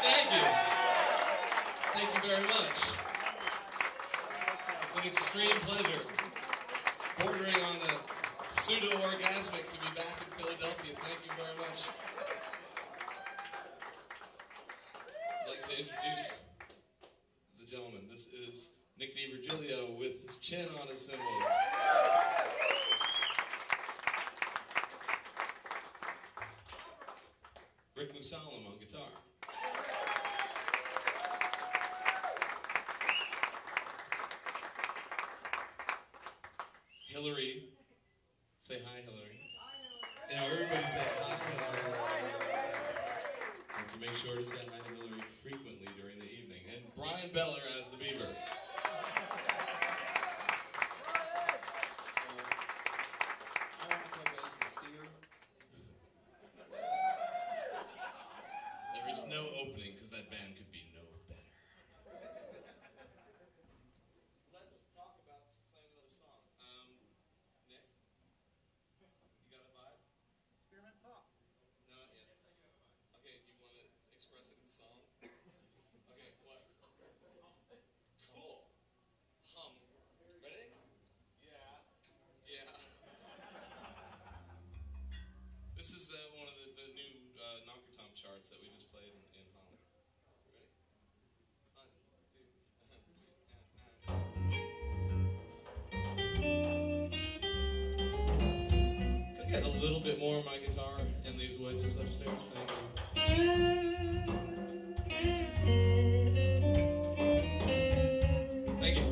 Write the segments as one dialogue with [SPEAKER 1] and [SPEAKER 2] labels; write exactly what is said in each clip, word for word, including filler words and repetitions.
[SPEAKER 1] Thank you. Thank you very much. It's an extreme pleasure, bordering on the pseudo-orgasmic, to be back in Philadelphia. Thank you very much. I'd like to introduce the gentleman. This is Nick DiVirgilio with his chin on his cymbal. Rick Musallam on guitar. Hillary, say hi, Hillary. You know, everybody say hi, Hillary. And to make sure to say hi to Hillary frequently during the evening. And Bryan Beller as the Beaver. There is no opening because that band could be no better. Let's talk about playing another song. Um, Nick, you got a vibe?
[SPEAKER 2] Spearmint Pup.
[SPEAKER 1] Not yet. Okay, you want to express it in song? Okay, what? Cool. Hum. Ready? Yeah. Yeah. This is uh, one of the, the new uh, NONKERCHUNK charts that we just played in, in Holland. Ready? One, two, one, two, Could I get a little bit more of my guitar in these wedges upstairs? Thank you. Thank you.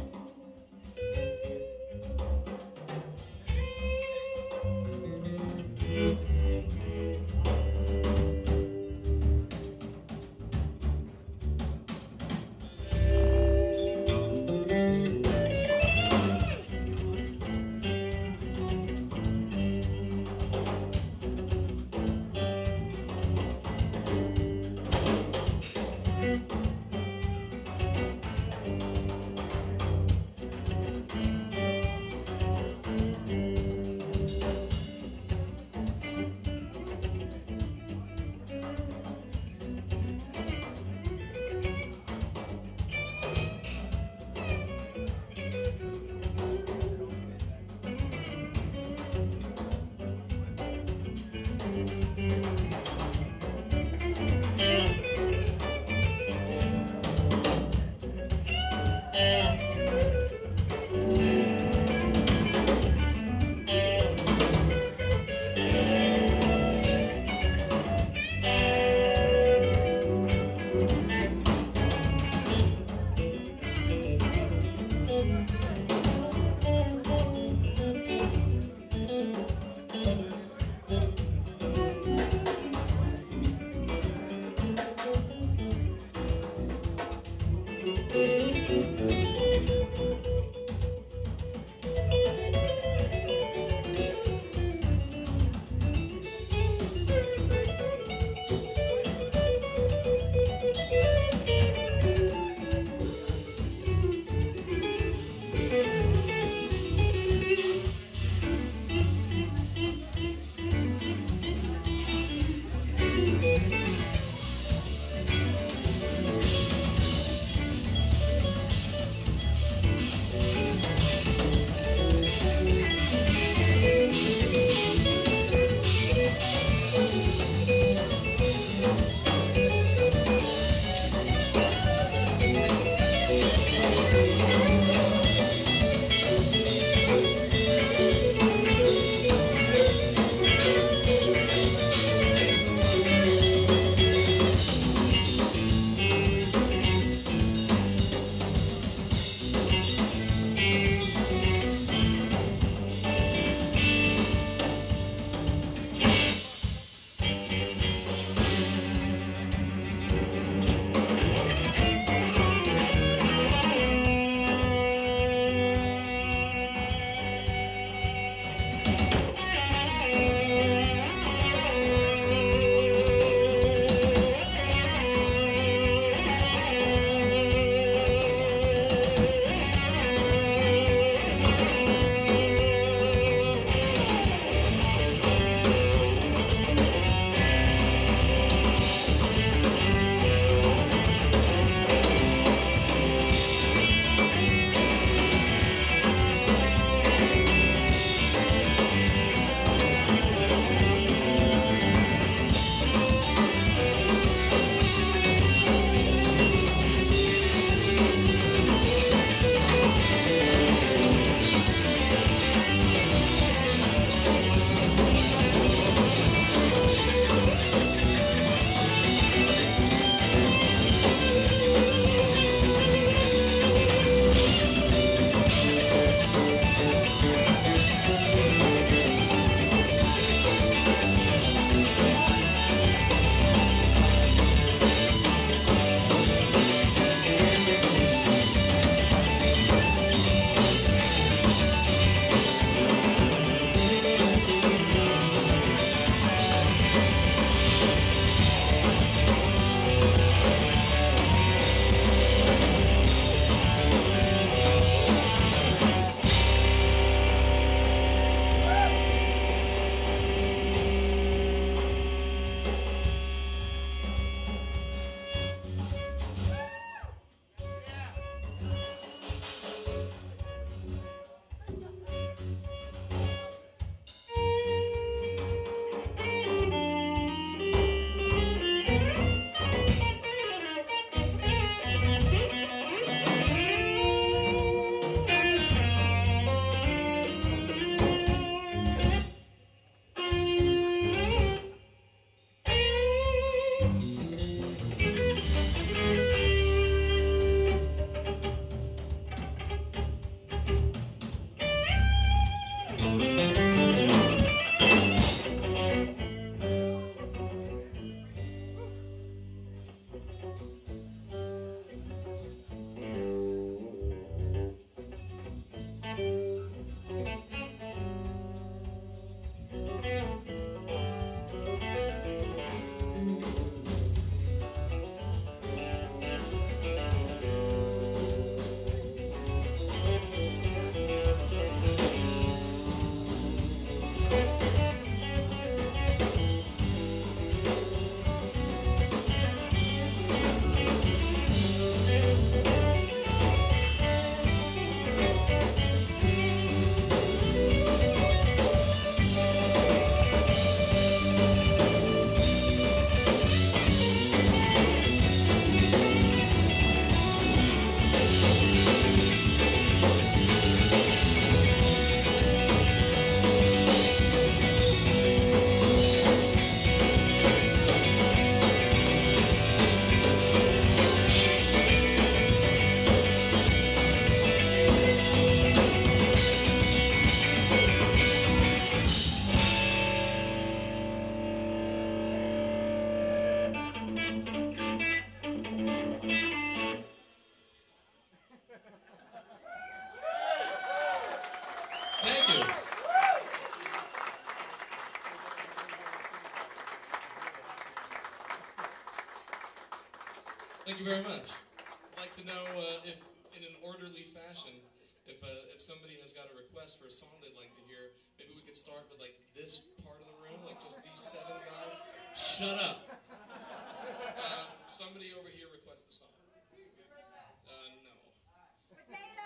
[SPEAKER 1] Thank you very much. I'd like to know uh, if, in an orderly fashion, if uh, if somebody has got a request for a song they'd like to hear, maybe we could start with like this part of the room, like just these seven guys. Shut up. Um, somebody over here request a song. Uh, no.
[SPEAKER 2] Potato.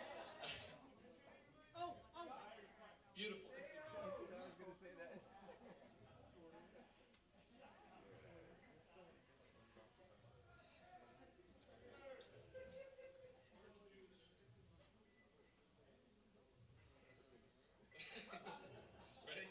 [SPEAKER 1] oh, oh. Beautiful.
[SPEAKER 3] I was going to say that.
[SPEAKER 1] Ready?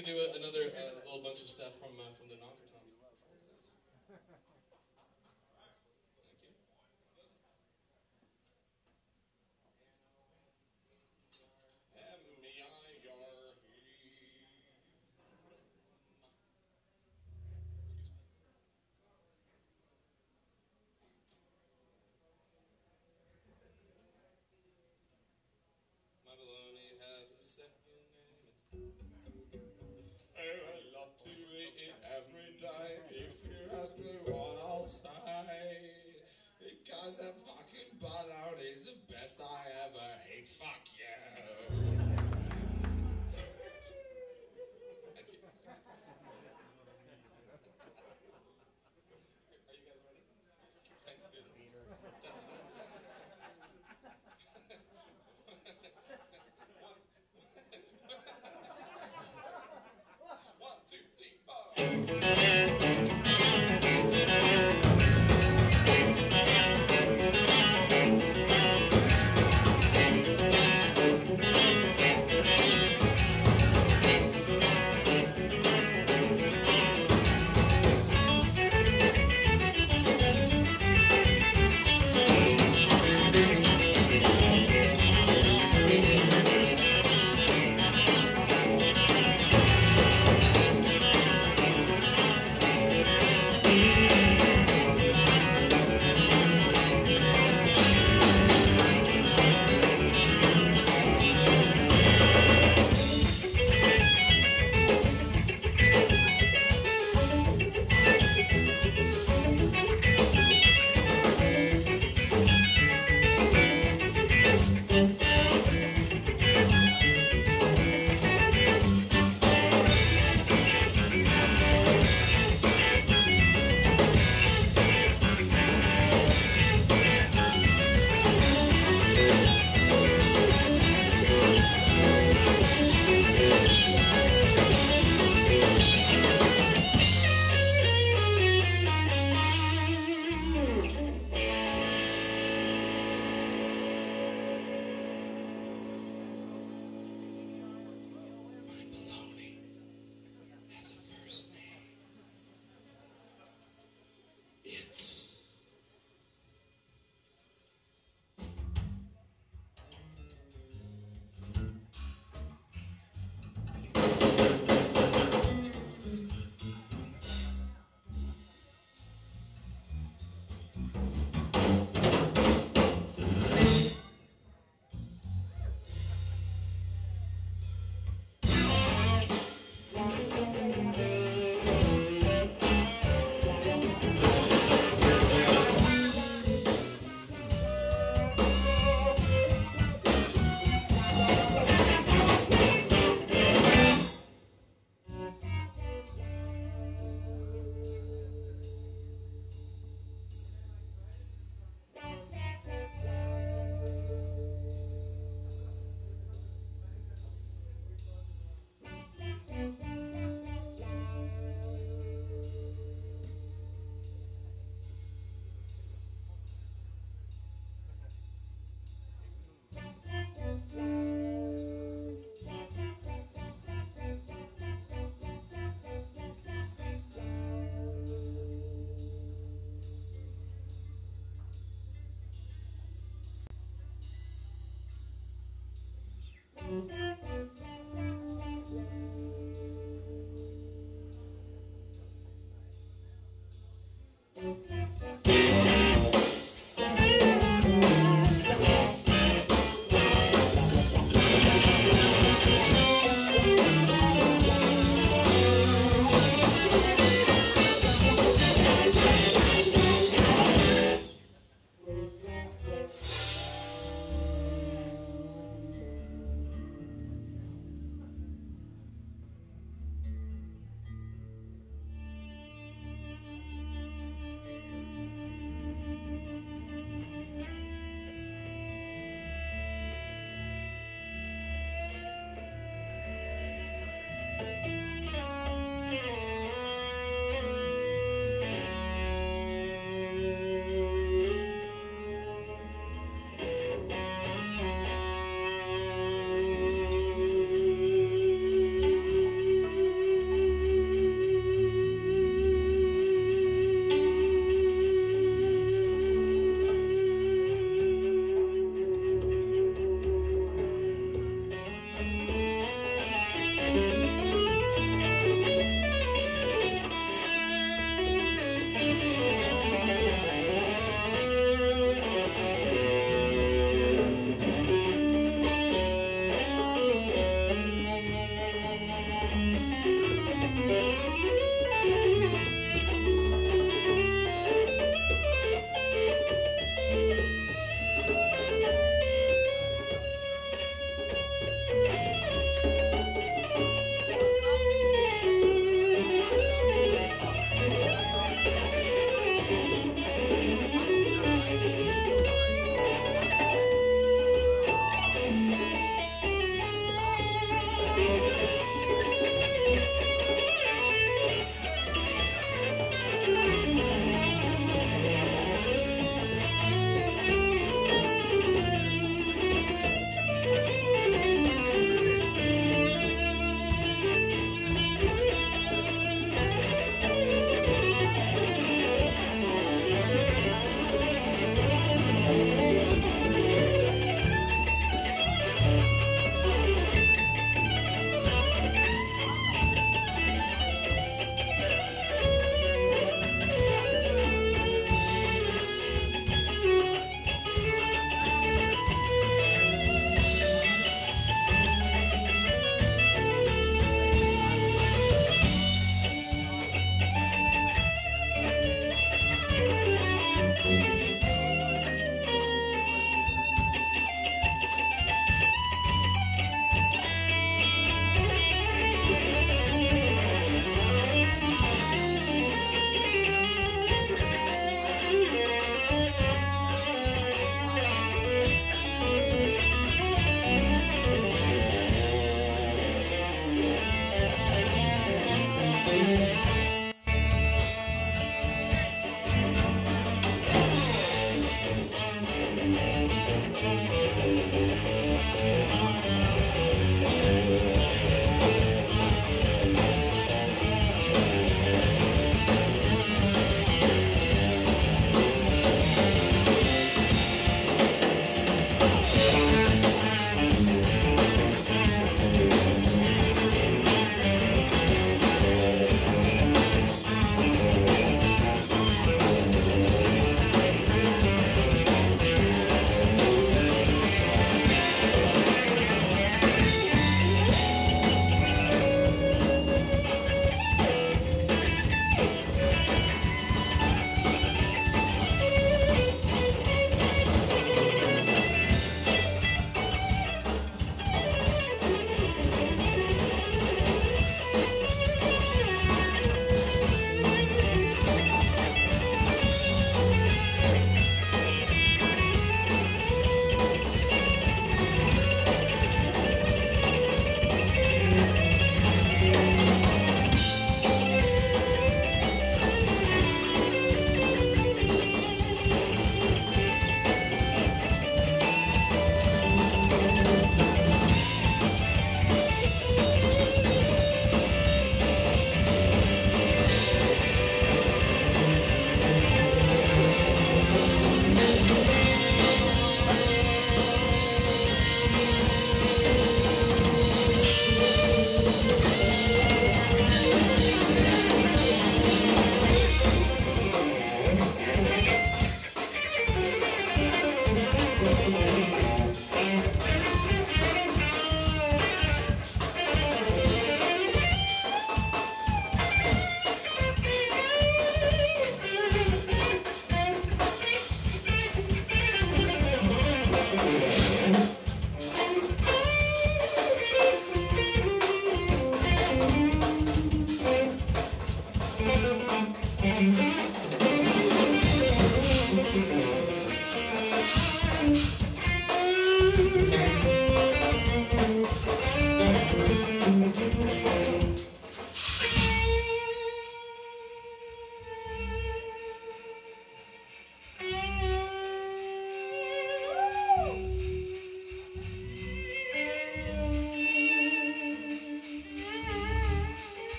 [SPEAKER 1] going to do a, another uh, little bunch of stuff from uh, from the NONKERCHUNK. Every day, if you ask me what I'll say, because a fucking butthole is the best I ever ate. Fuck you. Thank you. Are you guys ready? Thank goodness. One, two, three, four.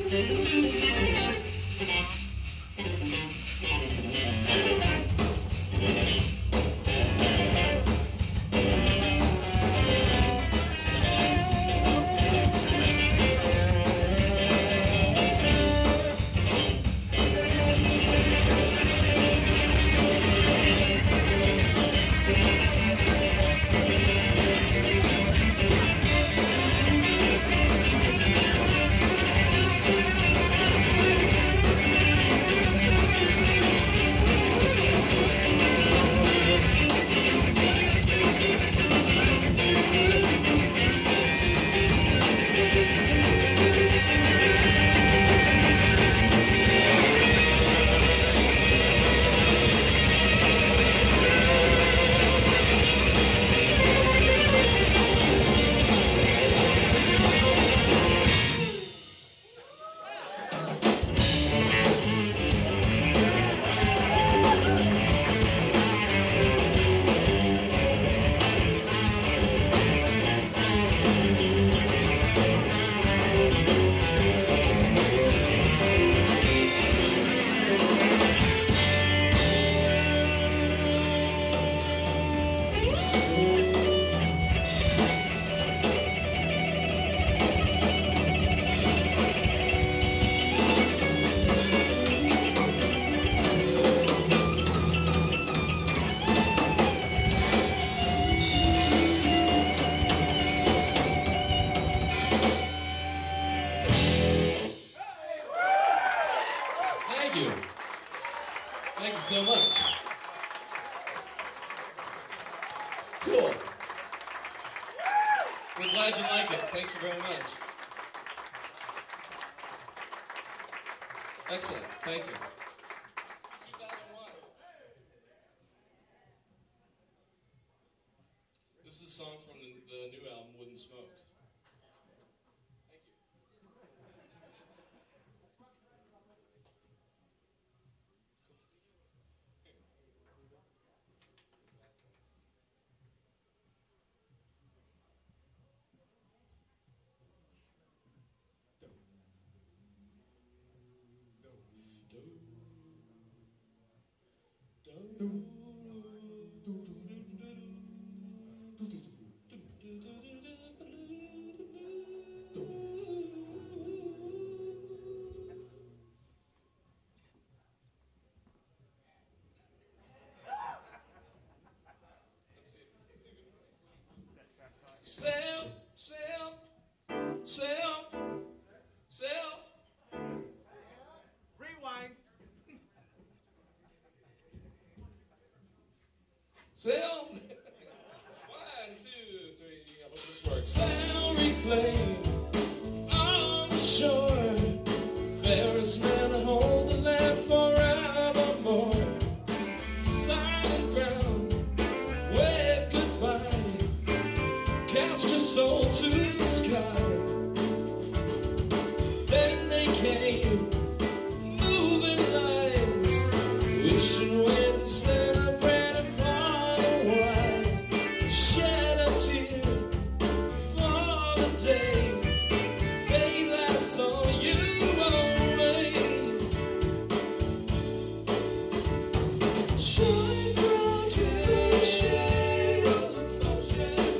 [SPEAKER 1] So much. Cool. We're glad you like it. Thank you very much. Excellent. Thank you. two thousand one. This is a song from the, the new album, Wouldn't Smoke. Sell, sell, sell, sell.
[SPEAKER 3] Rewind.
[SPEAKER 1] Sell. One, two, three. I hope this works. Sell, reclaim on the shore. Fairest man to hold the land forevermore. Silent ground, wave goodbye. Cast your soul to the sky. Then they came, moving lights, wishing when to celebrate upon a while. Shed a tear for the day they last saw you away. Shine down to the shade of the ocean.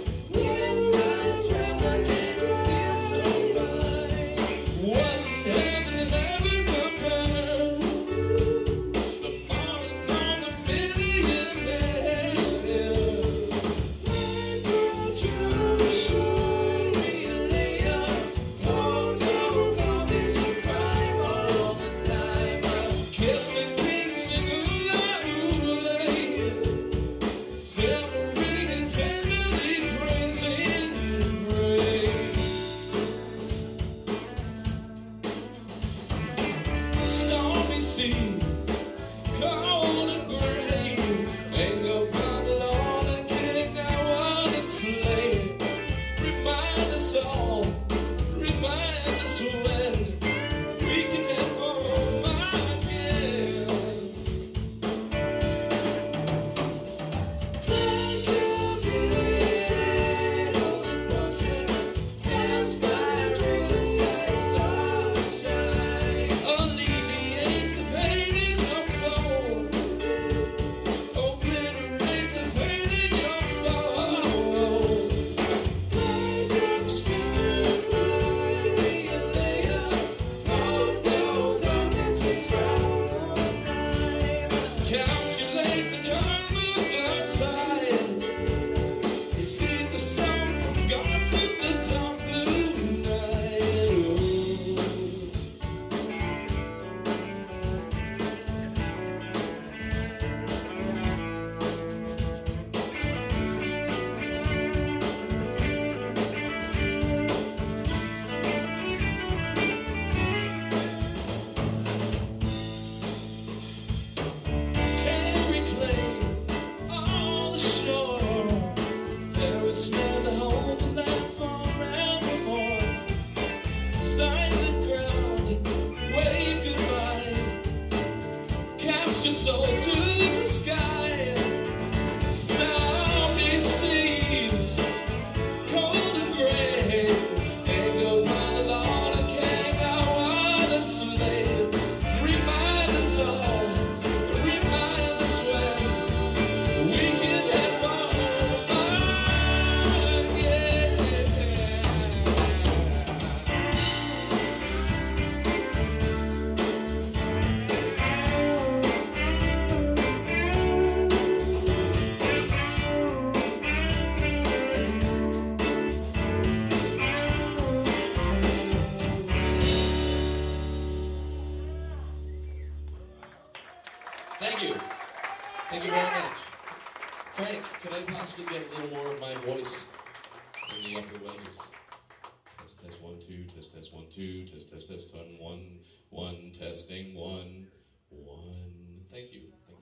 [SPEAKER 1] Sunshine. Thank you. Thank you very much. Frank, could I possibly get a little more of my voice in the upper wedges? Test, test, one, two, test, test, one, two, test, test, test, one, one, one, testing, one, one. Thank you. Thanks.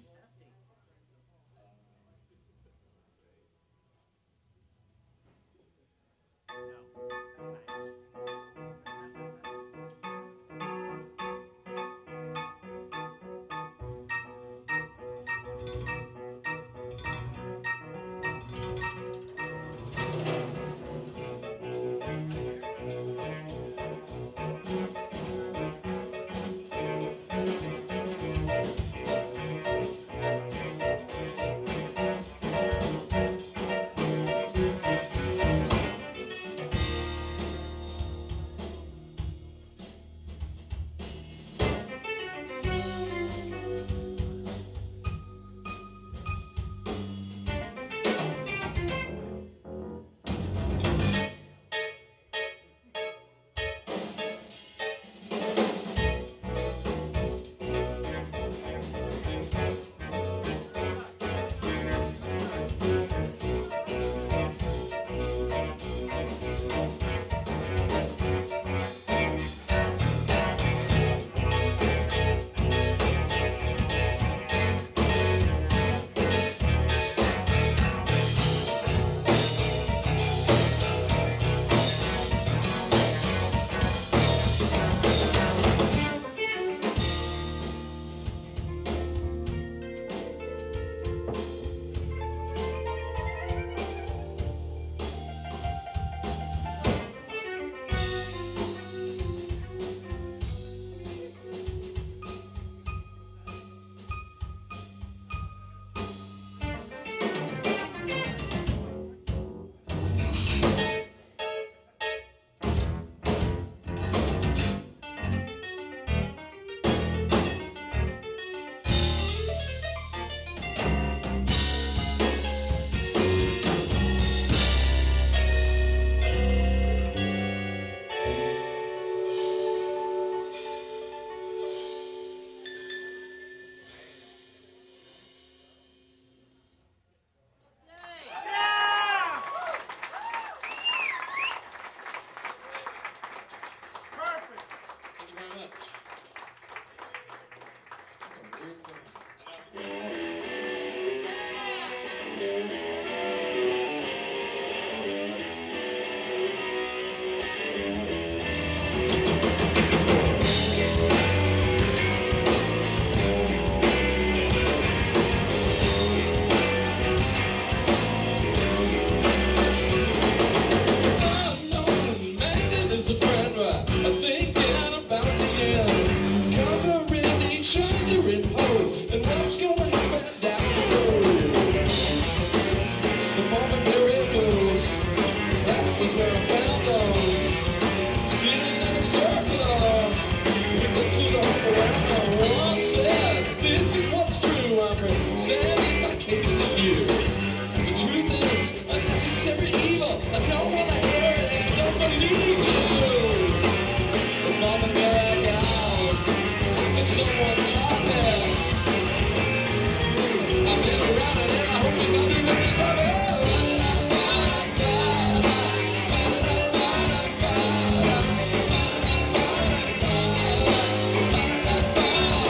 [SPEAKER 2] Bye.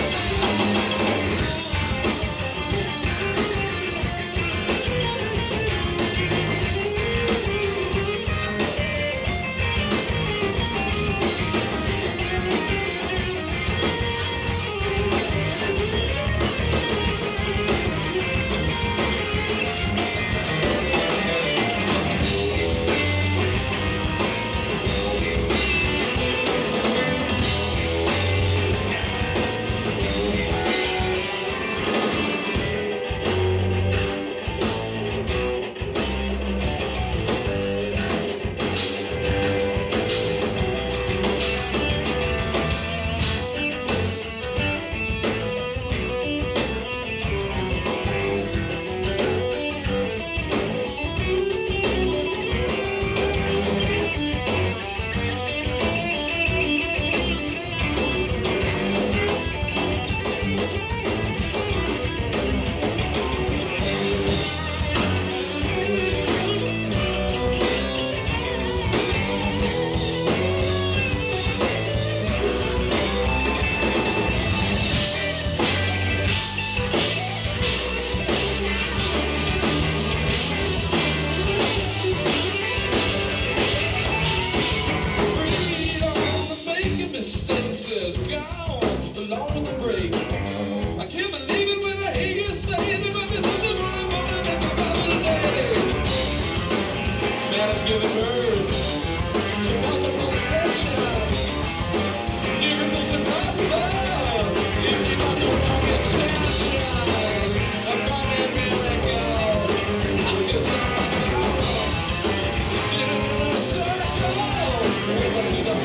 [SPEAKER 1] was gone, along with the break. I can't believe it when I hear you say there might be something wrong more than you got today. Man is giving birth to multiple infections. Miracles in my love, if they got the wrong intention. I found that miracle, I feel so much power. Sitting in a circle, over to the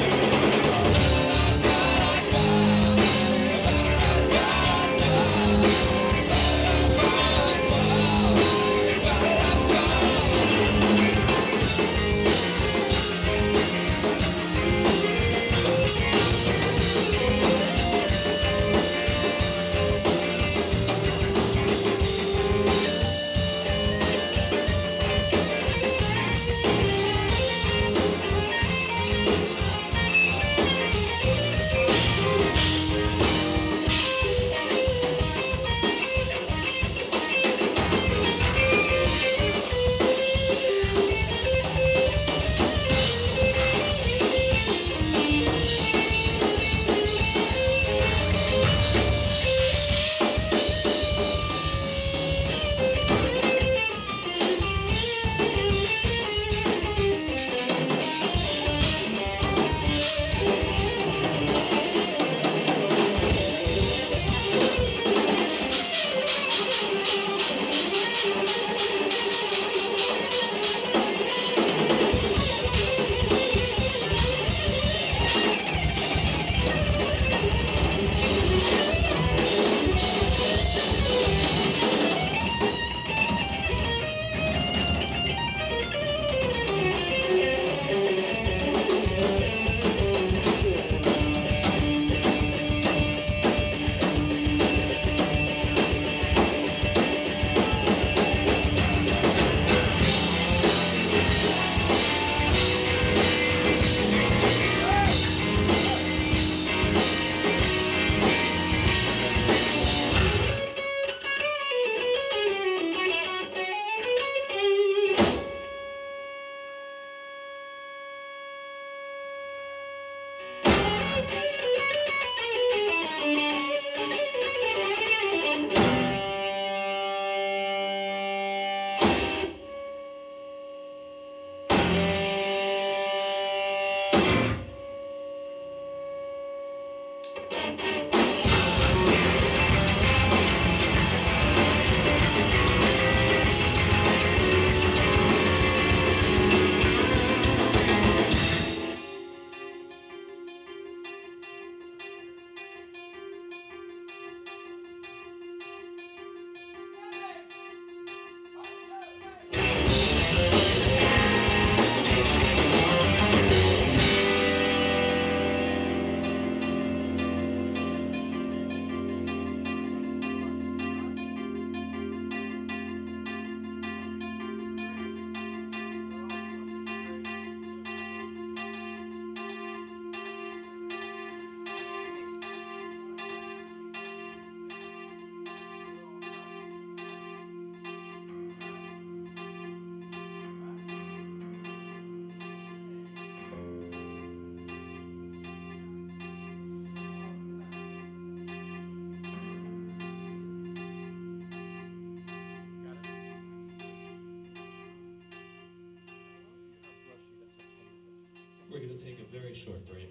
[SPEAKER 1] We're going to take a very short break.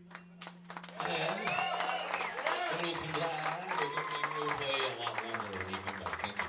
[SPEAKER 1] And when we come back, we're going to play a lot longer when we come back. Thank you.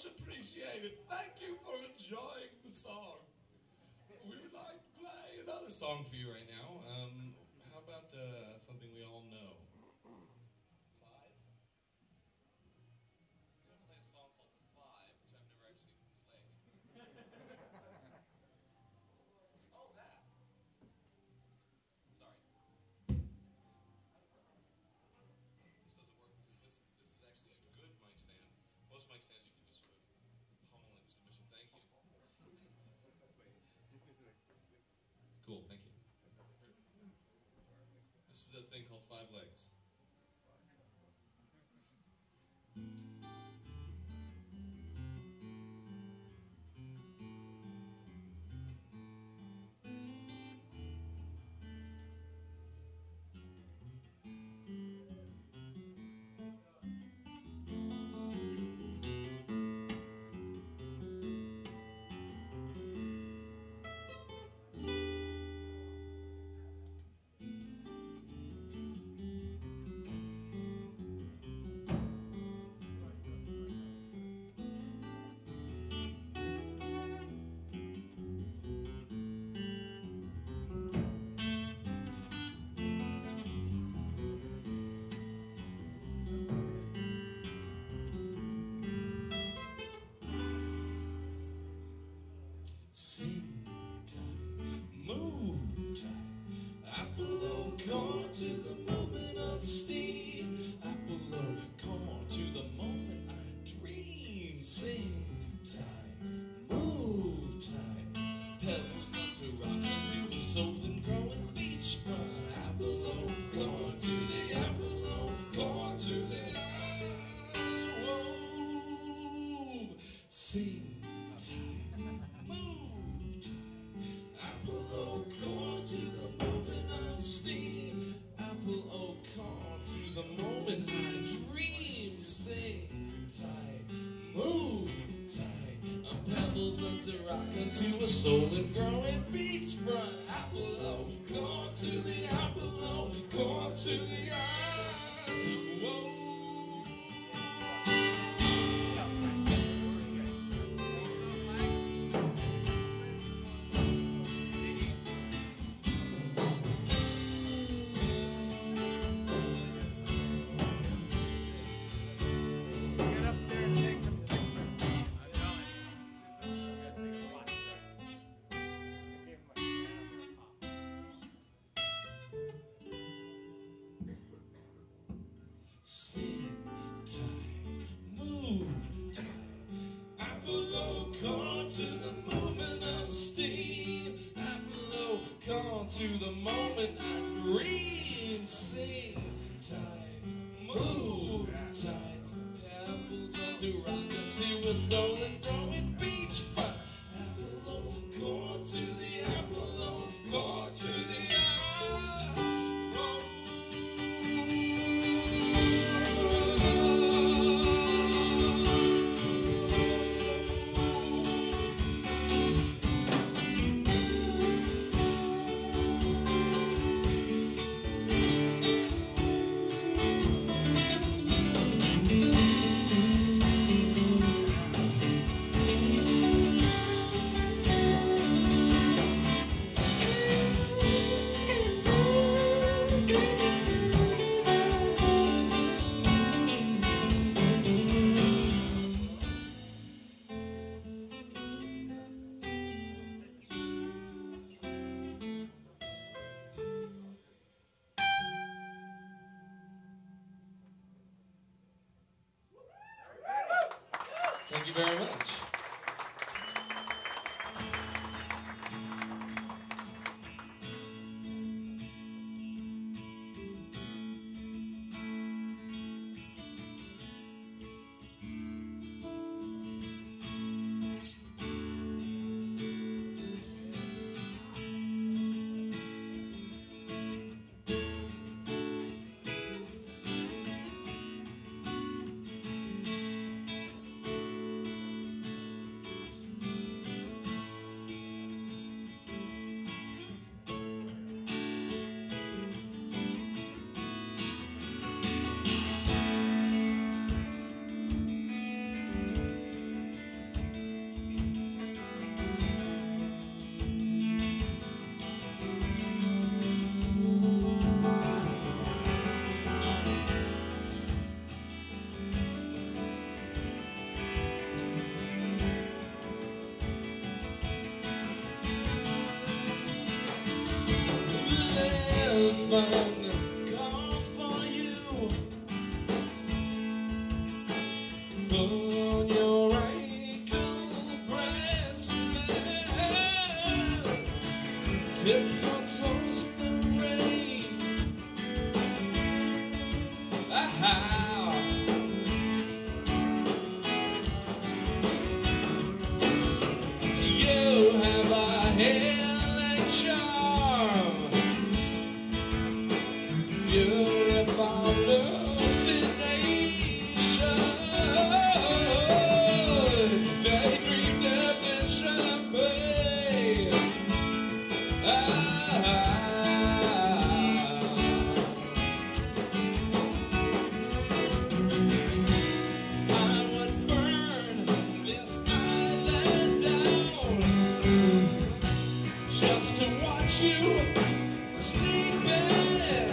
[SPEAKER 1] much appreciated. Thank you for enjoying the song. We would like to play another song for you right now. Um, how about uh, something we all know? Five? We're going to play a song called Five, which I've never actually played. Oh, that. Sorry. This doesn't work because this, this is actually a good mic stand. Most mic stands you can just sort of pummel into submission. Thank you. Cool, thank you. This is a thing called Five Legs. Sing tight, move tight, apple corn to the moment of steam, apple corn to the moment I dream. Sing tight, move tight, pebbles onto rocks into a soul and growing beachfront, apple corn to the apple corn to the whoa. Sing corn to the moment of steam, apple corn to the moment I dream. Sing tight, move tight, a pebbles onto rock onto a soul and growing beachfront, apple corn to the apple corn to the eye. Whoa. Sing tight, move tight, apple corn to the moment of steam, apple corn to the moment I dream. Sing tight, move tight, apples onto rock onto a soul and growing beachfront, apple corn to the apple corn to the eye. Thank you very much. postman calls for you. Put your ankle bracelet. Dip your toes in the rain. Ah, you have a healing charm. Beautiful hallucination. Daydreamed up in champagne. Ah, I would burn this island down just to watch you sleeping.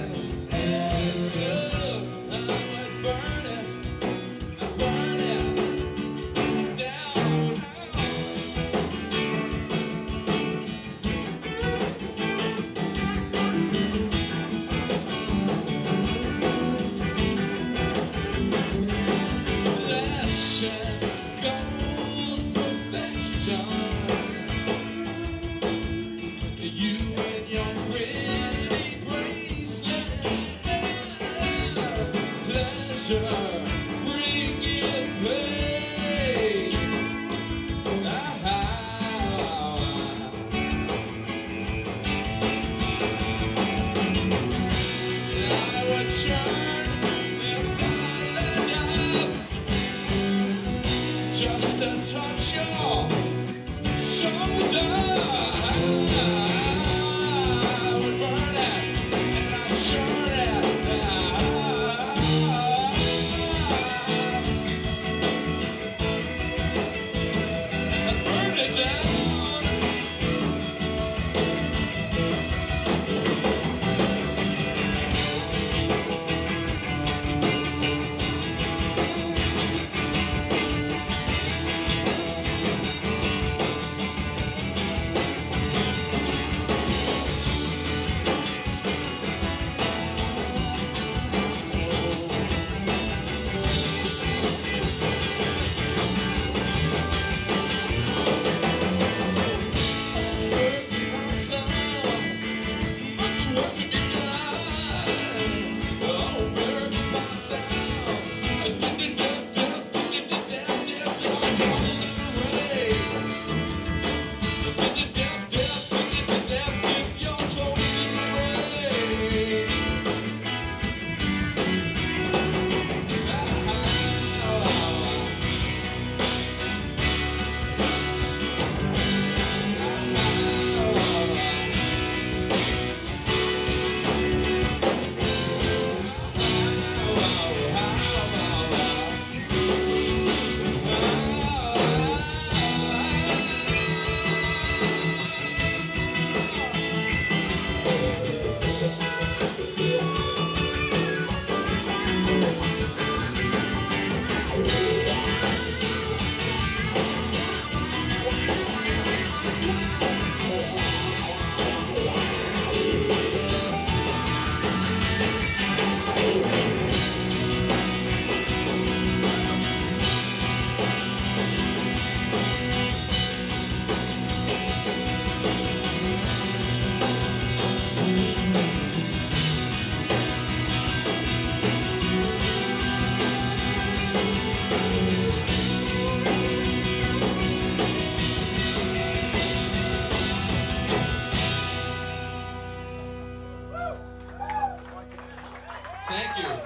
[SPEAKER 1] Thank you.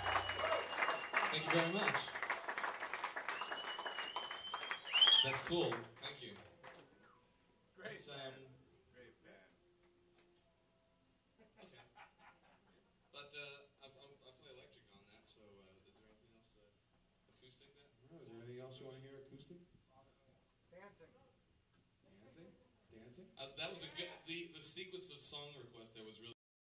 [SPEAKER 1] Thank you very much. That's cool. Thank you.
[SPEAKER 3] Great
[SPEAKER 1] It's,
[SPEAKER 3] band.
[SPEAKER 1] um,
[SPEAKER 3] Great band.
[SPEAKER 1] Okay. But uh, I, I, I play electric on that, so uh, is there anything else uh, acoustic there?
[SPEAKER 2] No, is there anything else you want to hear acoustic?
[SPEAKER 3] Dancing.
[SPEAKER 2] Dancing? Dancing?
[SPEAKER 1] Uh, that was a good, the, the sequence of song requests there was really